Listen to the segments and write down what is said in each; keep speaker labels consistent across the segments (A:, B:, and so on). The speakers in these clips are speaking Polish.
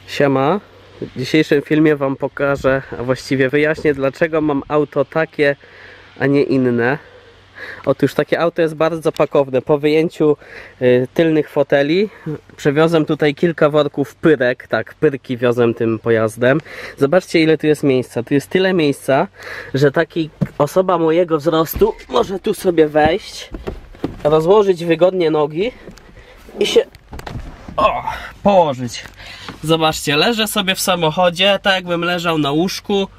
A: Siema, w dzisiejszym filmie wam pokażę, a właściwie wyjaśnię, dlaczego mam auto takie, a nie inne. Otóż takie auto jest bardzo pakowne. Po wyjęciu tylnych foteli przewiozłem tutaj kilka worków pyrek. Tak, pyrki wiozłem tym pojazdem. Zobaczcie, ile tu jest miejsca. Tu jest tyle miejsca, że taki osoba mojego wzrostu może tu sobie wejść, rozłożyć wygodnie nogi i się położyć. Zobaczcie, leżę sobie w samochodzie, tak jakbym leżał na łóżku.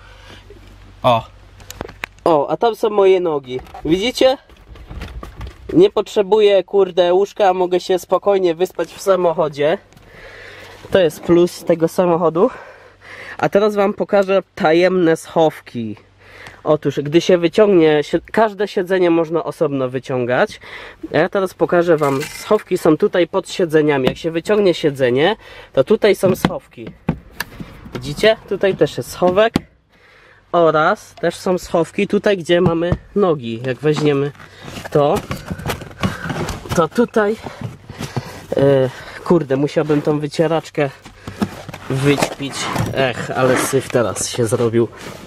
A: A tam są moje nogi. Widzicie? Nie potrzebuję, kurde, łóżka, mogę się spokojnie wyspać w samochodzie. To jest plus tego samochodu. A teraz wam pokażę tajemne schowki. Otóż, gdy się wyciągnie, każde siedzenie można osobno wyciągać. A ja teraz pokażę wam, schowki są tutaj pod siedzeniami. Jak się wyciągnie siedzenie, to tutaj są schowki. Widzicie? Tutaj też jest schowek. Oraz też są schowki tutaj, gdzie mamy nogi. Jak weźmiemy to tutaj kurde, musiałbym tą wycieraczkę wyćpić. Ale syf teraz się zrobił.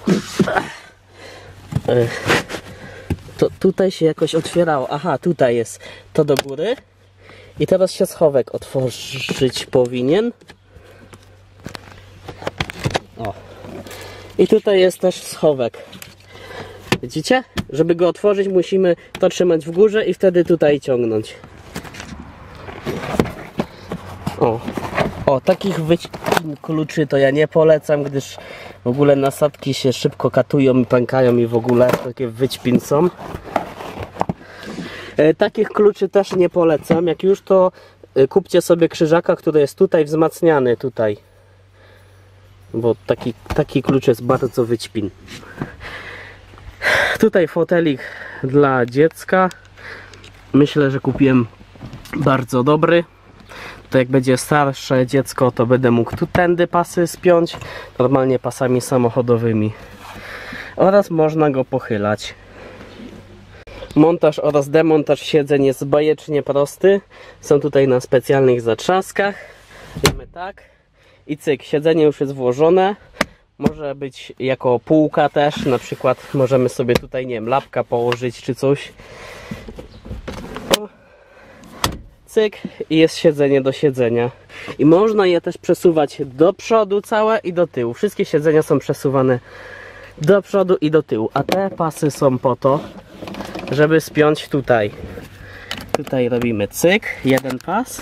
A: To tutaj się jakoś otwierało. Aha, tutaj jest to do góry. I teraz się schowek otworzyć powinien. I tutaj jest też schowek. Widzicie? Żeby go otworzyć, musimy to trzymać w górze i wtedy tutaj ciągnąć. Takich kluczy to ja nie polecam, gdyż w ogóle nasadki się szybko katują i pękają i w ogóle takie wyćpin są. Takich kluczy też nie polecam. Jak już, to kupcie sobie krzyżaka, który jest tutaj wzmacniany tutaj. Bo taki klucz jest bardzo wyćpin. Tutaj fotelik dla dziecka. Myślę, że kupiłem bardzo dobry. To jak będzie starsze dziecko, to będę mógł tu tędy pasy spiąć. Normalnie pasami samochodowymi. Oraz można go pochylać. Montaż oraz demontaż siedzeń jest bajecznie prosty. Są tutaj na specjalnych zatrzaskach. Wiemy tak. I cyk, siedzenie już jest włożone. Może być jako półka też. Na przykład możemy sobie tutaj, nie wiem, lapka położyć czy coś. Cyk, i jest siedzenie do siedzenia. I można je też przesuwać do przodu całe i do tyłu. Wszystkie siedzenia są przesuwane do przodu i do tyłu. A te pasy są po to, żeby spiąć tutaj. Tutaj robimy cyk, jeden pas.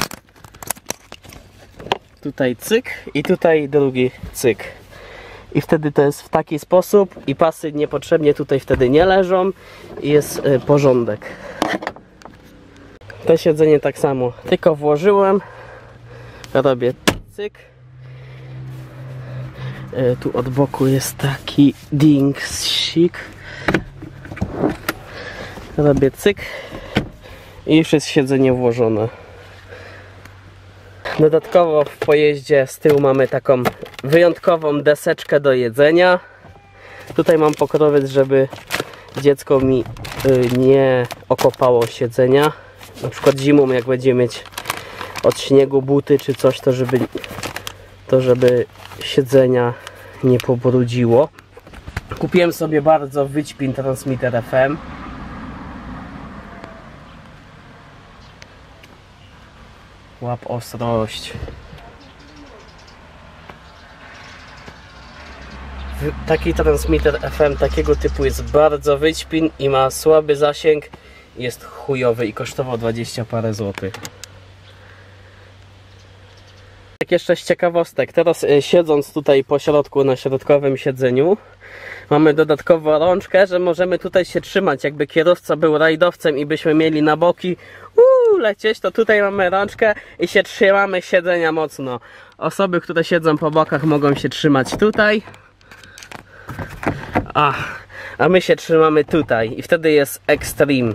A: Tutaj cyk i tutaj drugi cyk. I wtedy to jest w taki sposób i pasy niepotrzebnie tutaj wtedy nie leżą i jest porządek. To siedzenie tak samo, tylko włożyłem, robię cyk. Tu od boku jest taki dingsik. Robię cyk i już jest siedzenie włożone. Dodatkowo w pojeździe z tyłu mamy taką wyjątkową deseczkę do jedzenia. Tutaj mam pokrowiec, żeby dziecko mi nie okopało siedzenia. Na przykład zimą, jak będzie mieć od śniegu buty czy coś, to żeby siedzenia nie pobrudziło. Kupiłem sobie bardzo wyćpin transmitter FM. Łap ostrość. Taki transmitter FM takiego typu jest bardzo wyćpin i ma słaby zasięg. Jest chujowy i kosztował 20 parę złotych. Tak jeszcze z ciekawostek. Teraz siedząc tutaj po środku na środkowym siedzeniu, mamy dodatkową rączkę, że możemy tutaj się trzymać. Jakby kierowca był rajdowcem i byśmy mieli na boki lecieć, to tutaj mamy rączkę i się trzymamy siedzenia mocno. Osoby, które siedzą po bokach, mogą się trzymać tutaj. A my się trzymamy tutaj i wtedy jest extreme.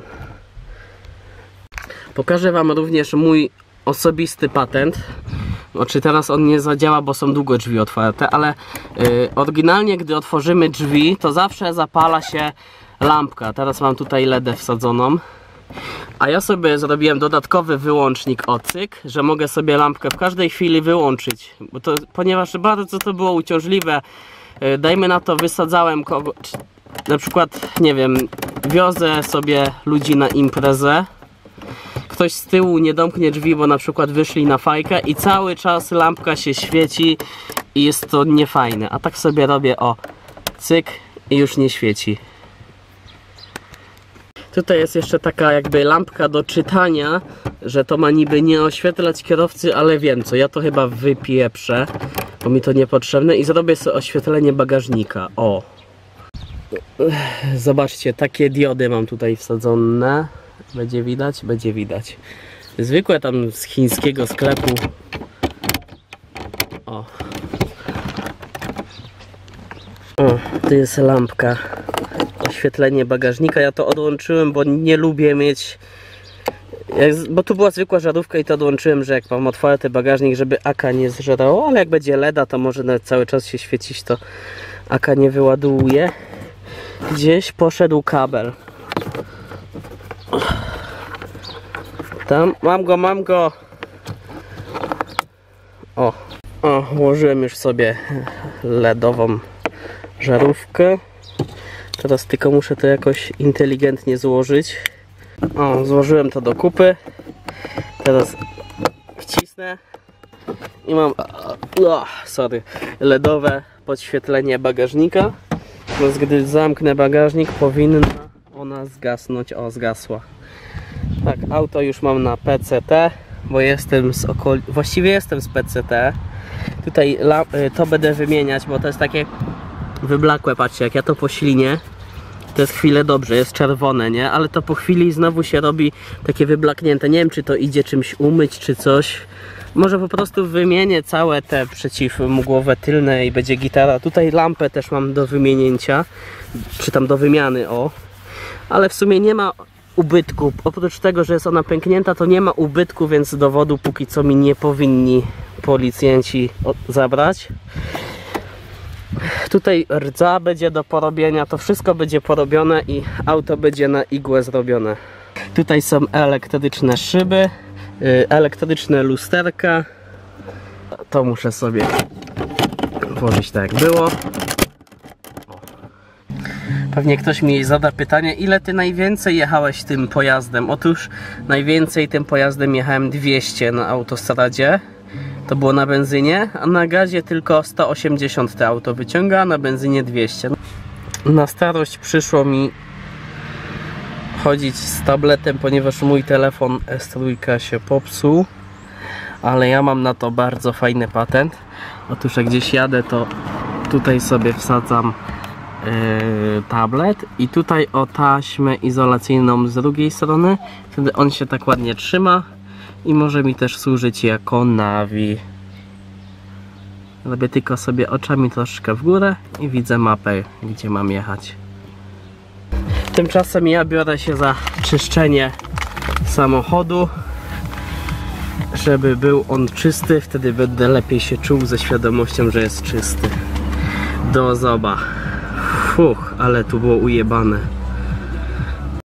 A: Pokażę wam również mój osobisty patent. Znaczy teraz on nie zadziała, bo są długo drzwi otwarte, ale oryginalnie gdy otworzymy drzwi, to zawsze zapala się lampka. Teraz mam tutaj LEDę wsadzoną. A ja sobie zrobiłem dodatkowy wyłącznik ocyk, że mogę sobie lampkę w każdej chwili wyłączyć, bo to, ponieważ bardzo to było uciążliwe. Dajmy na to, wysadzałem kogo, na przykład, nie wiem, wiozę sobie ludzi na imprezę, ktoś z tyłu nie domknie drzwi, bo na przykład wyszli na fajkę i cały czas lampka się świeci i jest to niefajne. A tak sobie robię, o, cyk, i już nie świeci. Tutaj jest jeszcze taka jakby lampka do czytania, że to ma niby nie oświetlać kierowcy, ale wiem co, ja to chyba wypieprzę, bo mi to niepotrzebne i zrobię sobie oświetlenie bagażnika. O! Zobaczcie, takie diody mam tutaj wsadzone. Będzie widać? Będzie widać. Zwykłe tam z chińskiego sklepu. O! O, tu jest lampka. Oświetlenie bagażnika. Ja to odłączyłem, bo nie lubię mieć... Bo tu była zwykła żarówka i to odłączyłem, że jak mam otwarty bagażnik, żeby AK nie zżerało, ale jak będzie LEDa, to może nawet cały czas się świecić, to AK nie wyładuje. Gdzieś poszedł kabel. Tam, mam go. O, włożyłem już sobie LEDową żarówkę. Teraz tylko muszę to jakoś inteligentnie złożyć. O, złożyłem to do kupy. Teraz wcisnę i mam LEDowe podświetlenie bagażnika. Więc gdy zamknę bagażnik, powinna ona zgasnąć. O, zgasła. Tak, auto już mam na PCT, bo jestem z właściwie jestem z PCT. Tutaj to będę wymieniać, bo to jest takie wyblakłe, patrzcie, jak ja to poślinię, to jest chwilę dobrze, jest czerwone, nie? Ale to po chwili znowu się robi takie wyblaknięte. Nie wiem, czy to idzie czymś umyć, czy coś. Może po prostu wymienię całe te przeciwmgłowe tylne i będzie gitara. Tutaj lampę też mam do wymienięcia, czy tam do wymiany, o. Ale w sumie nie ma ubytku. Oprócz tego, że jest ona pęknięta, to nie ma ubytku, więc dowodu póki co mi nie powinni policjanci zabrać. Tutaj rdza będzie do porobienia, to wszystko będzie porobione i auto będzie na igłę zrobione. Tutaj są elektryczne szyby, elektryczne lusterka. To muszę sobie włożyć tak jak było. Pewnie ktoś mi zada pytanie, ile ty najwięcej jechałeś tym pojazdem? Otóż najwięcej tym pojazdem jechałem 200 na autostradzie. To było na benzynie, a na gazie tylko 180 te auto wyciąga, a na benzynie 200. Na starość przyszło mi chodzić z tabletem, ponieważ mój telefon S3 się popsuł. Ale ja mam na to bardzo fajny patent. Otóż jak gdzieś jadę, to tutaj sobie wsadzam tablet i tutaj o taśmę izolacyjną z drugiej strony. Wtedy on się tak ładnie trzyma i może mi też służyć jako nawi. Robię tylko sobie oczami troszkę w górę i widzę mapę, gdzie mam jechać. Tymczasem ja biorę się za czyszczenie samochodu, żeby był on czysty, wtedy będę lepiej się czuł ze świadomością, że jest czysty. Do zoba. Ale tu było ujebane.